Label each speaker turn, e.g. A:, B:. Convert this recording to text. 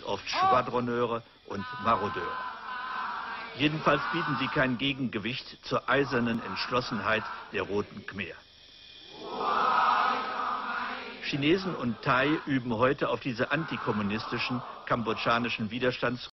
A: oft Schwadroneure und Marodeure. Jedenfalls bieten sie kein Gegengewicht zur eisernen Entschlossenheit der Roten Khmer. Chinesen und Thai üben heute auf diese antikommunistischen kambodschanischen Widerstandsgruppen